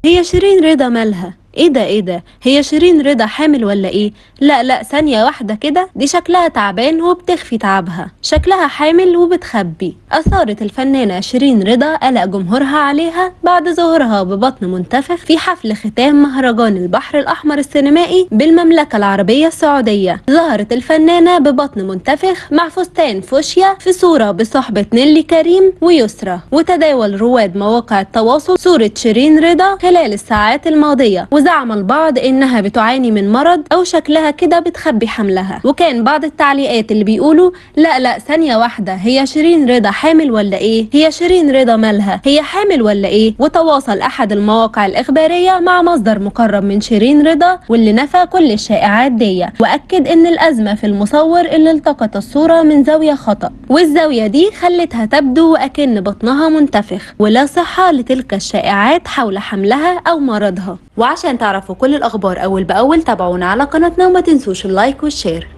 هي شيرين رضا مالها؟ ايه ده هي شيرين رضا حامل ولا ايه؟ لا ثانية واحدة كده، دي شكلها تعبان وبتخفي تعبها، شكلها حامل وبتخبي. اثارت الفنانة شيرين رضا قلق جمهورها عليها بعد ظهورها ببطن منتفخ في حفل ختام مهرجان البحر الاحمر السينمائي بالمملكة العربية السعودية. ظهرت الفنانة ببطن منتفخ مع فستان فوشيا في صورة بصحبة نيلي كريم ويسرا، وتداول رواد مواقع التواصل صورة شيرين رضا خلال الساعات الماضية، زعم البعض انها بتعاني من مرض او شكلها كده بتخبي حملها. وكان بعض التعليقات اللي بيقولوا لا ثانية واحدة، هي شيرين رضا حامل ولا ايه؟ هي شيرين رضا مالها؟ هي حامل ولا ايه؟ وتواصل احد المواقع الاخبارية مع مصدر مقرب من شيرين رضا واللي نفى كل الشائعات دي، واكد ان الازمة في المصور اللي التقط الصورة من زاوية خطأ، والزاوية دي خلتها تبدو وأكن بطنها منتفخ، ولا صحة لتلك الشائعات حول حملها او مرضها. وعشان تعرفوا كل الأخبار أول بأول تابعونا على قناتنا وما تنسوش اللايك والشير.